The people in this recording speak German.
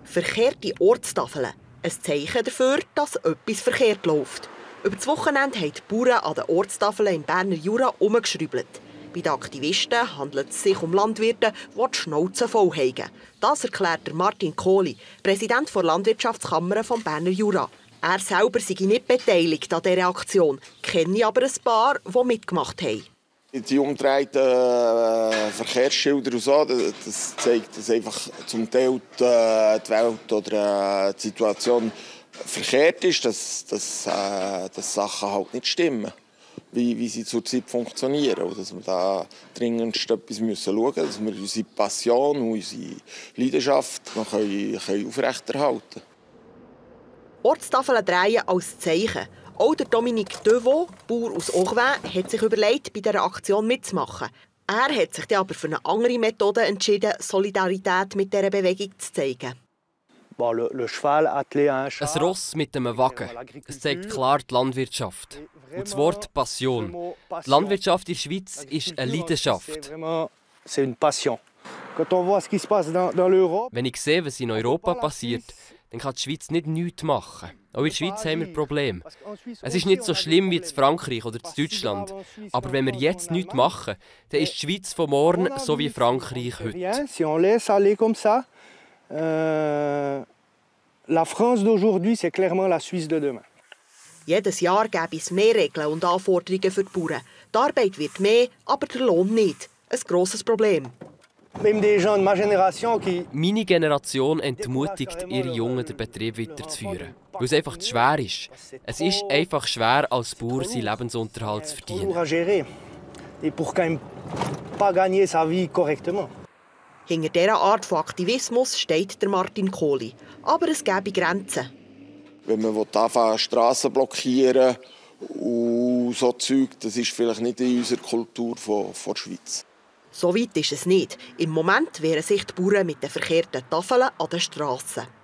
Verkehrte Ortstafeln. Ein Zeichen dafür, dass etwas verkehrt läuft. Über das Wochenende haben die Bauern an den Ortstafeln im Berner Jura herumgeschraubt. Bei den Aktivisten handelt es sich um Landwirte, die die Schnauze voll haben. Das erklärt Martin Kohli, Präsident der Landwirtschaftskammer vom Berner Jura. Er selber sei nicht beteiligt an dieser Aktion, kenne aber ein paar, die mitgemacht haben. Die umgedrehten Verkehrsschilder und so, das zeigt, dass einfach zum Teil die Welt oder die Situation verkehrt ist, dass Sachen halt nicht stimmen, wie sie zurzeit funktionieren. Und dass wir da dringendst etwas schauen müssen, dass wir unsere Passion und unsere Leidenschaft noch aufrechterhalten können. Ortstafeln drehen als Zeichen. Auch der Dominique Devaux, Bauer aus Orvin, hat sich überlegt, bei dieser Aktion mitzumachen. Er hat sich aber für eine andere Methode entschieden, Solidarität mit dieser Bewegung zu zeigen. Ein Ross mit einem Wagen. Es zeigt klar die Landwirtschaft. Und das Wort Passion. Die Landwirtschaft in der Schweiz ist eine Leidenschaft. Wenn ich sehe, was in Europa passiert, dann kann die Schweiz nichts machen. Auch in der Schweiz haben wir Probleme. Es ist nicht so schlimm wie in Frankreich oder in Deutschland. Aber wenn wir jetzt nichts machen, dann ist die Schweiz von morgen so wie Frankreich heute. La France d'aujourd'hui, c'est clairement la Suisse de demain. Jedes Jahr gäbe es mehr Regeln und Anforderungen für die Bauern. Die Arbeit wird mehr, aber der Lohn nicht. Ein grosses Problem. Meine Generation entmutigt ihre Jungen, den Betrieb weiterzuführen. Weil es einfach zu schwer ist. Es ist einfach schwer, als Bauer seinen Lebensunterhalt zu verdienen. Hinter dieser Art von Aktivismus steht der Martin Kohli. Aber es gäbe Grenzen. Wenn man anfangen, Strassen blockieren und so Zeug, das ist vielleicht nicht in unserer Kultur der Schweiz. So weit ist es nicht. Im Moment wehren sich die Bauern mit den verkehrten Tafeln an den Strassen.